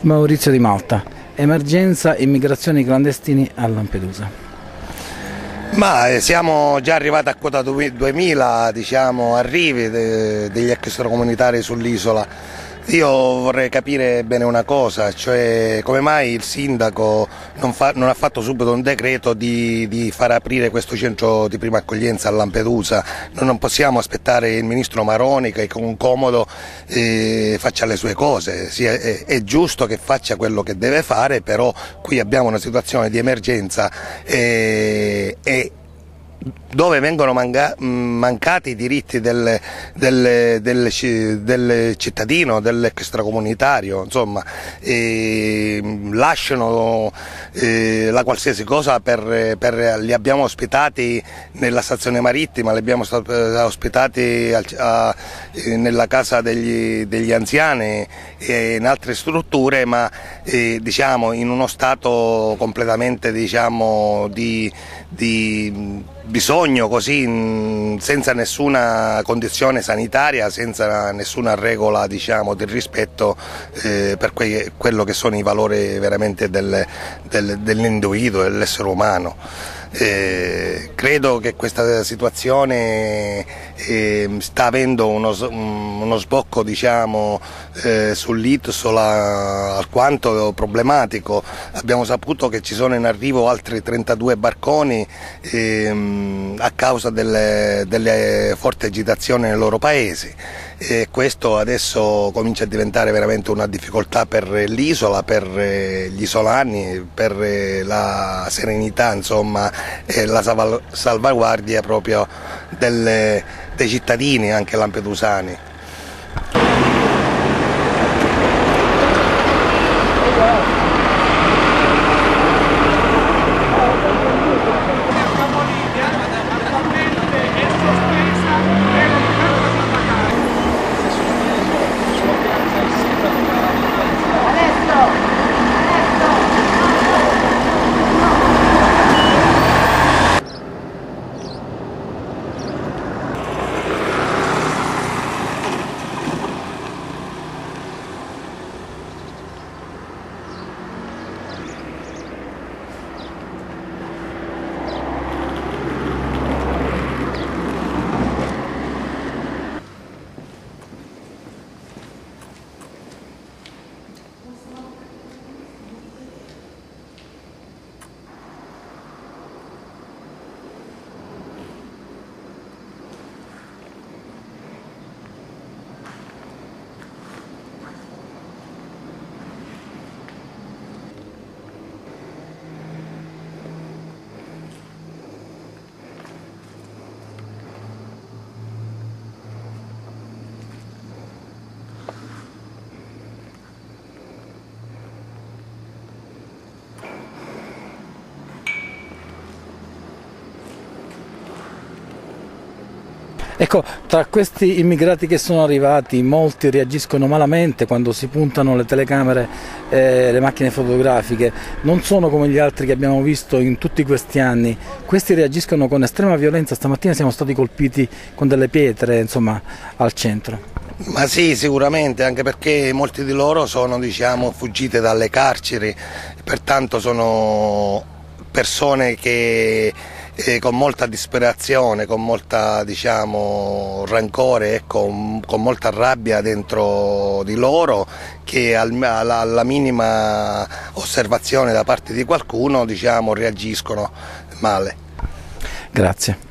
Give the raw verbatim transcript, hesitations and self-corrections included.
Maurizio Di Malta, emergenza immigrazioni clandestini a Lampedusa. Ma eh, siamo già arrivati a quota duemila, diciamo, arrivi de, degli extracomunitari sull'isola. Io vorrei capire bene una cosa, cioè come mai il sindaco non, fa, non ha fatto subito un decreto di, di far aprire questo centro di prima accoglienza a Lampedusa. Noi non possiamo aspettare il ministro Maroni che con comodo eh, faccia le sue cose. Sì, è, è giusto che faccia quello che deve fare, però qui abbiamo una situazione di emergenza e, e dove vengono manca, mancati i diritti del, del, del, del cittadino, dell'extracomunitario, insomma, e lasciano eh, la qualsiasi cosa per, per, li abbiamo ospitati nella stazione marittima, li abbiamo ospitati a, a, nella casa degli, degli anziani e in altre strutture, ma eh, diciamo in uno stato completamente, diciamo, di, di bisogno, così senza nessuna condizione sanitaria, senza nessuna regola, diciamo, del rispetto eh, per que quello che sono i valori veramente del, del, dell'individuo, dell'essere umano. Eh, credo che questa situazione eh, sta avendo uno, uno sbocco, diciamo, eh, sull'isola alquanto problematico. Abbiamo saputo che ci sono in arrivo altri trentadue barconi eh, a causa delle, delle forti agitazioni nei loro paesi. E questo adesso comincia a diventare veramente una difficoltà per l'isola, per gli isolani, per la serenità, insomma, e la salvaguardia proprio delle, dei cittadini anche lampedusani. Ecco, tra questi immigrati che sono arrivati, molti reagiscono malamente quando si puntano le telecamere e le macchine fotografiche, non sono come gli altri che abbiamo visto in tutti questi anni, questi reagiscono con estrema violenza. Stamattina siamo stati colpiti con delle pietre, insomma, al centro. Ma sì, sicuramente, anche perché molti di loro sono, diciamo, fuggite dalle carceri, pertanto sono persone che eh, con molta disperazione, con molta, diciamo, rancore, ecco, con molta rabbia dentro di loro, che al, alla, alla minima osservazione da parte di qualcuno, diciamo, reagiscono male. Grazie.